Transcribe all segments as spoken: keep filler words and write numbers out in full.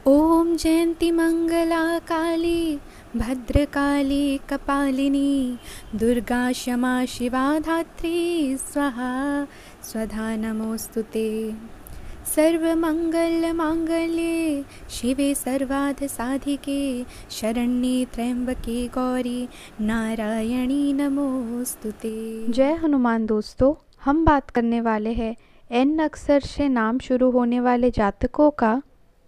ॐ जयन्ती मंगला काली भद्रकाली कपालिनी दुर्गा क्षमा शिवा धात्री स्वाहा स्वधा नमोस्तुते। सर्वमंगलमांगल्ये शिवे सर्वार्थसाधिके शरण्ये त्र्यंबके गौरी नारायणी नमोस्तुते। जय हनुमान। दोस्तों, हम बात करने वाले हैं एन अक्षर से नाम शुरू होने वाले जातकों का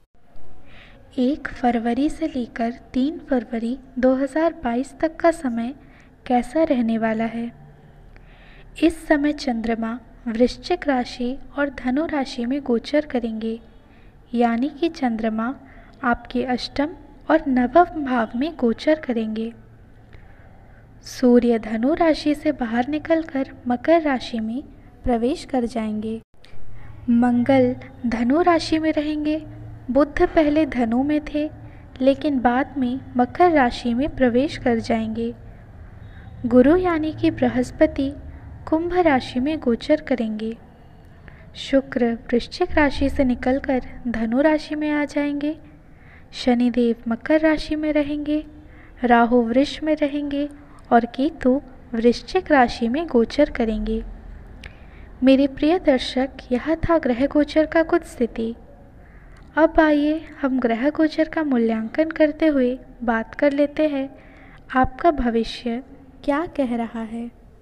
एक फरवरी से लेकर तीन फरवरी दो हज़ार बाईस तक का समय कैसा रहने वाला है। इस समय चंद्रमा वृश्चिक राशि और धनु राशि में गोचर करेंगे, यानी कि चंद्रमा आपके अष्टम और नवम भाव में गोचर करेंगे। सूर्य धनु राशि से बाहर निकलकर मकर राशि में प्रवेश कर जाएंगे। मंगल धनु राशि में रहेंगे। बुध पहले धनु में थे, लेकिन बाद में मकर राशि में प्रवेश कर जाएंगे। गुरु यानी कि बृहस्पति कुंभ राशि में गोचर करेंगे। शुक्र वृश्चिक राशि से निकलकर धनु राशि में आ जाएंगे। शनिदेव मकर राशि में रहेंगे। राहु वृष में रहेंगे और केतु वृश्चिक राशि में गोचर करेंगे। मेरे प्रिय दर्शक, यह था ग्रह गोचर का कुछ स्थिति। अब आइए हम ग्रह गोचर का मूल्यांकन करते हुए बात कर लेते हैं आपका भविष्य क्या कह रहा है।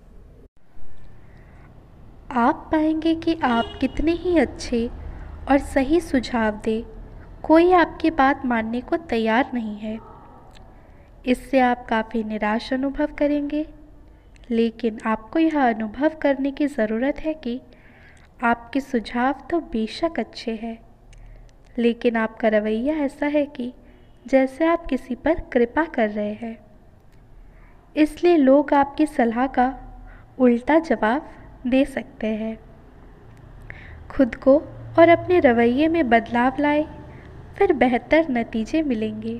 आप पाएंगे कि आप कितने ही अच्छे और सही सुझाव दें, कोई आपकी बात मानने को तैयार नहीं है। इससे आप काफ़ी निराश अनुभव करेंगे, लेकिन आपको यह अनुभव करने की ज़रूरत है कि आपके सुझाव तो बेशक अच्छे हैं, लेकिन आपका रवैया ऐसा है कि जैसे आप किसी पर कृपा कर रहे हैं। इसलिए लोग आपकी सलाह का उल्टा जवाब दे सकते हैं। खुद को और अपने रवैये में बदलाव लाए, फिर बेहतर नतीजे मिलेंगे।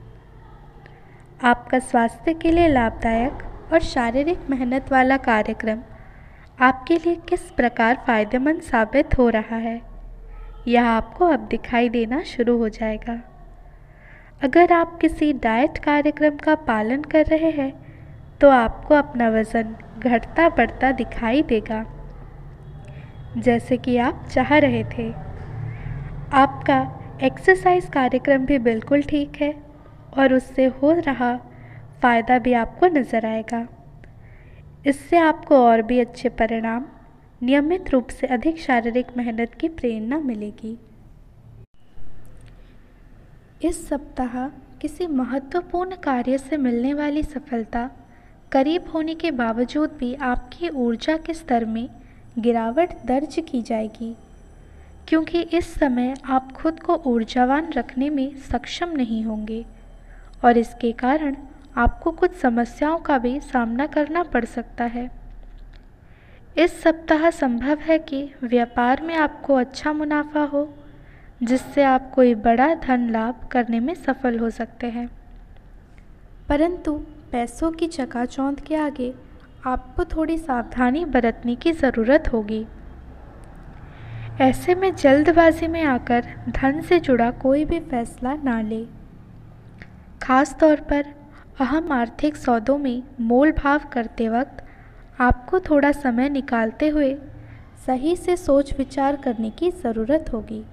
आपका स्वास्थ्य के लिए लाभदायक और शारीरिक मेहनत वाला कार्यक्रम आपके लिए किस प्रकार फ़ायदेमंद साबित हो रहा है, यह आपको अब दिखाई देना शुरू हो जाएगा। अगर आप किसी डाइट कार्यक्रम का पालन कर रहे हैं तो आपको अपना वज़न घटता बढ़ता दिखाई देगा, जैसे कि आप चाह रहे थे। आपका एक्सरसाइज कार्यक्रम भी बिल्कुल ठीक है और उससे हो रहा फ़ायदा भी आपको नज़र आएगा। इससे आपको और भी अच्छे परिणाम, नियमित रूप से अधिक शारीरिक मेहनत की प्रेरणा मिलेगी। इस सप्ताह किसी महत्वपूर्ण कार्य से मिलने वाली सफलता करीब होने के बावजूद भी आपकी ऊर्जा के स्तर में गिरावट दर्ज की जाएगी, क्योंकि इस समय आप खुद को ऊर्जावान रखने में सक्षम नहीं होंगे और इसके कारण आपको कुछ समस्याओं का भी सामना करना पड़ सकता है। इस सप्ताह संभव है कि व्यापार में आपको अच्छा मुनाफा हो, जिससे आप कोई बड़ा धन लाभ करने में सफल हो सकते हैं, परंतु पैसों की चकाचौंध के आगे आपको थोड़ी सावधानी बरतने की ज़रूरत होगी। ऐसे में जल्दबाजी में आकर धन से जुड़ा कोई भी फैसला ना ले। खास तौर पर अहम आर्थिक सौदों में मोल भाव करते वक्त आपको थोड़ा समय निकालते हुए सही से सोच विचार करने की ज़रूरत होगी।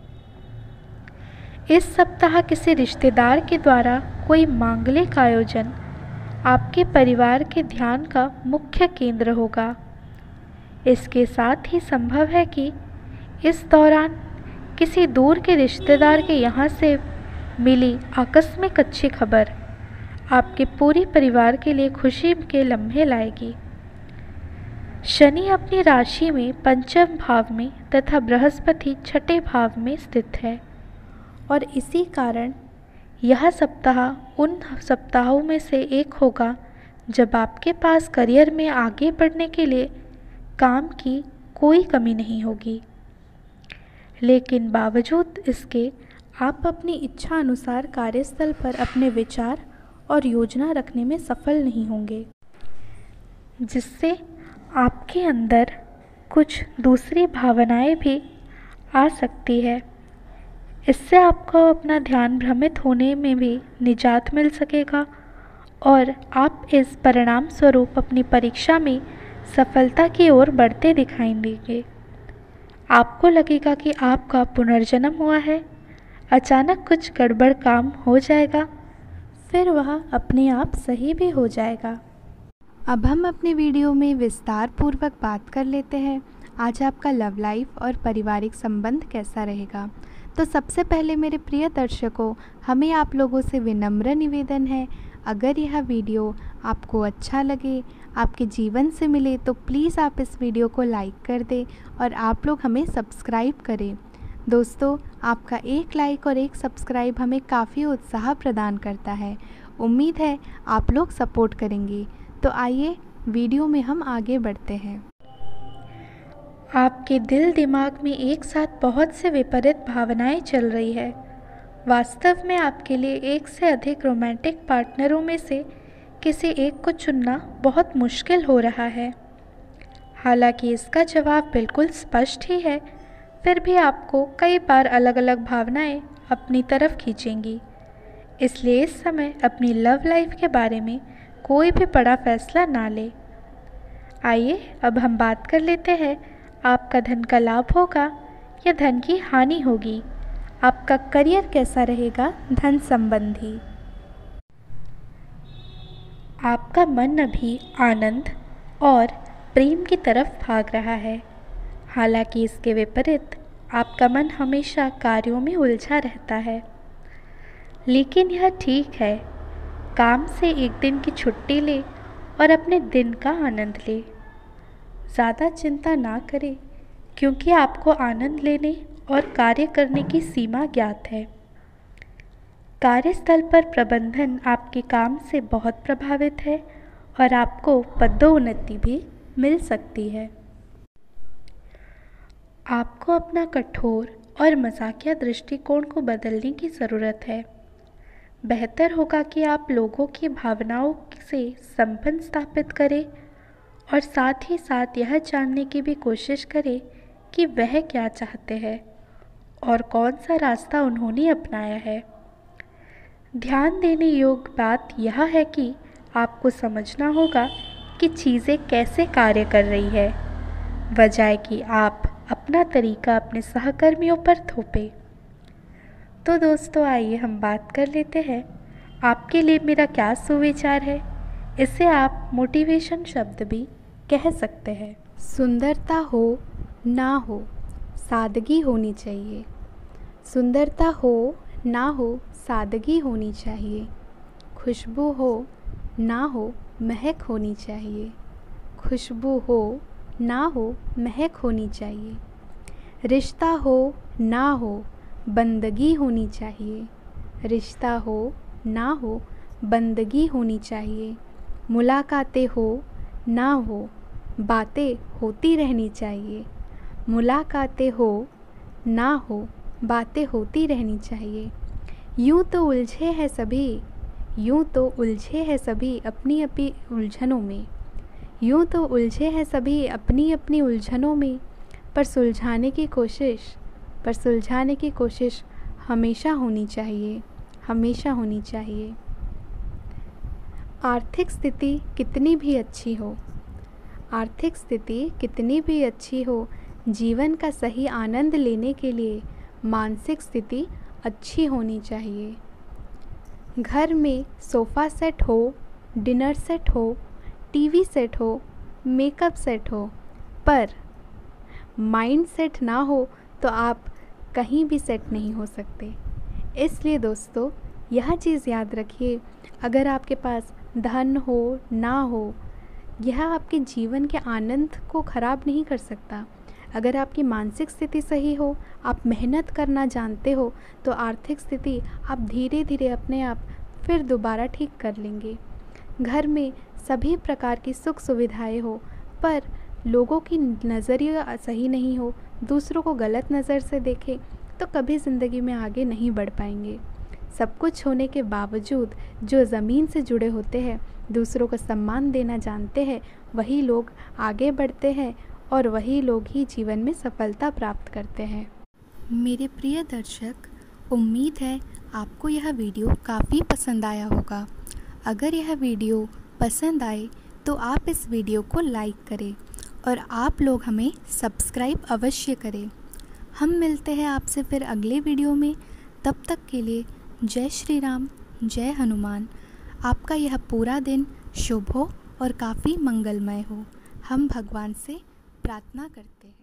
इस सप्ताह किसी रिश्तेदार के द्वारा कोई मांगलिक आयोजन आपके परिवार के ध्यान का मुख्य केंद्र होगा। इसके साथ ही संभव है कि इस दौरान किसी दूर के रिश्तेदार के यहाँ से मिली आकस्मिक अच्छी खबर आपके पूरे परिवार के लिए खुशी के लम्हे लाएगी। शनि अपनी राशि में पंचम भाव में तथा बृहस्पति छठे भाव में स्थित है और इसी कारण यह सप्ताह उन सप्ताहों में से एक होगा जब आपके पास करियर में आगे बढ़ने के लिए काम की कोई कमी नहीं होगी। लेकिन बावजूद इसके आप अपनी इच्छा अनुसार कार्यस्थल पर अपने विचार और योजना रखने में सफल नहीं होंगे, जिससे आपके अंदर कुछ दूसरी भावनाएं भी आ सकती है। इससे आपको अपना ध्यान भ्रमित होने में भी निजात मिल सकेगा और आप इस परिणाम स्वरूप अपनी परीक्षा में सफलता की ओर बढ़ते दिखाई देंगे। आपको लगेगा कि आपका पुनर्जन्म हुआ है। अचानक कुछ गड़बड़ काम हो जाएगा, फिर वह अपने आप सही भी हो जाएगा। अब हम अपने वीडियो में विस्तार पूर्वक बात कर लेते हैं आज आपका लव लाइफ और पारिवारिक संबंध कैसा रहेगा। तो सबसे पहले मेरे प्रिय दर्शकों, हमें आप लोगों से विनम्र निवेदन है, अगर यह वीडियो आपको अच्छा लगे, आपके जीवन से मिले, तो प्लीज़ आप इस वीडियो को लाइक कर दें और आप लोग हमें सब्सक्राइब करें। दोस्तों, आपका एक लाइक और एक सब्सक्राइब हमें काफ़ी उत्साह प्रदान करता है। उम्मीद है आप लोग सपोर्ट करेंगे। तो आइए वीडियो में हम आगे बढ़ते हैं। आपके दिल दिमाग में एक साथ बहुत से विपरीत भावनाएं चल रही है। वास्तव में आपके लिए एक से अधिक रोमांटिक पार्टनरों में से किसी एक को चुनना बहुत मुश्किल हो रहा है। हालांकि इसका जवाब बिल्कुल स्पष्ट ही है, फिर भी आपको कई बार अलग अलग भावनाएं अपनी तरफ खींचेंगी। इसलिए इस समय अपनी लव लाइफ के बारे में कोई भी बड़ा फैसला ना ले। आइए अब हम बात कर लेते हैं, आपका धन का लाभ होगा या धन की हानि होगी, आपका करियर कैसा रहेगा धन संबंधी। आपका मन अभी आनंद और प्रेम की तरफ भाग रहा है। हालांकि इसके विपरीत आपका मन हमेशा कार्यों में उलझा रहता है। लेकिन यह ठीक है, काम से एक दिन की छुट्टी ले और अपने दिन का आनंद ले। ज़्यादा चिंता ना करें, क्योंकि आपको आनंद लेने और कार्य करने की सीमा ज्ञात है। कार्यस्थल पर प्रबंधन आपके काम से बहुत प्रभावित है और आपको पदोन्नति भी मिल सकती है। आपको अपना कठोर और मजाकिया दृष्टिकोण को बदलने की ज़रूरत है। बेहतर होगा कि आप लोगों की भावनाओं से संबंध स्थापित करें और साथ ही साथ यह जानने की भी कोशिश करें कि वह क्या चाहते हैं और कौन सा रास्ता उन्होंने अपनाया है। ध्यान देने योग्य बात यह है कि आपको समझना होगा कि चीज़ें कैसे कार्य कर रही है, बजाय कि आप अपना तरीका अपने सहकर्मियों पर थोपें। तो दोस्तों, आइए हम बात कर लेते हैं आपके लिए मेरा क्या सुविचार है। इसे आप मोटिवेशन शब्द भी कह सकते हैं। सुंदरता हो ना हो, सादगी होनी चाहिए। सुंदरता हो ना हो, सादगी होनी चाहिए। खुशबू हो ना हो, महक होनी चाहिए। खुशबू हो ना हो, महक होनी चाहिए। रिश्ता हो ना हो, बंदगी होनी चाहिए। रिश्ता हो ना हो, बंदगी होनी चाहिए। मुलाकातें हो ना हो, बातें होती रहनी चाहिए। मुलाकातें हो ना हो, बातें होती रहनी चाहिए। यूँ तो उलझे हैं सभी, यूँ तो उलझे हैं सभी अपनी अपनी उलझनों में। यूँ तो उलझे हैं सभी अपनी अपनी उलझनों में, पर सुलझाने की कोशिश पर सुलझाने की कोशिश हमेशा होनी चाहिए, हमेशा होनी चाहिए। आर्थिक स्थिति कितनी भी अच्छी हो, आर्थिक स्थिति कितनी भी अच्छी हो, जीवन का सही आनंद लेने के लिए मानसिक स्थिति अच्छी होनी चाहिए। घर में सोफ़ा सेट हो, डिनर सेट हो, टीवी सेट हो, मेकअप सेट हो, पर माइंड सेट ना हो तो आप कहीं भी सेट नहीं हो सकते। इसलिए दोस्तों, यह चीज़ याद रखिए, अगर आपके पास धन हो ना हो, यह आपके जीवन के आनंद को ख़राब नहीं कर सकता। अगर आपकी मानसिक स्थिति सही हो, आप मेहनत करना जानते हो, तो आर्थिक स्थिति आप धीरे धीरे अपने आप फिर दोबारा ठीक कर लेंगे। घर में सभी प्रकार की सुख सुविधाएं हो, पर लोगों की नज़रिया सही नहीं हो, दूसरों को गलत नज़र से देखें, तो कभी ज़िंदगी में आगे नहीं बढ़ पाएंगे। सब कुछ होने के बावजूद जो ज़मीन से जुड़े होते हैं, दूसरों को सम्मान देना जानते हैं, वही लोग आगे बढ़ते हैं और वही लोग ही जीवन में सफलता प्राप्त करते हैं। मेरे प्रिय दर्शक, उम्मीद है आपको यह वीडियो काफ़ी पसंद आया होगा। अगर यह वीडियो पसंद आए तो आप इस वीडियो को लाइक करें और आप लोग हमें सब्सक्राइब अवश्य करें। हम मिलते हैं आपसे फिर अगले वीडियो में। तब तक के लिए जय श्री राम, जय हनुमान। आपका यह पूरा दिन शुभ हो और काफ़ी मंगलमय हो, हम भगवान से प्रार्थना करते हैं।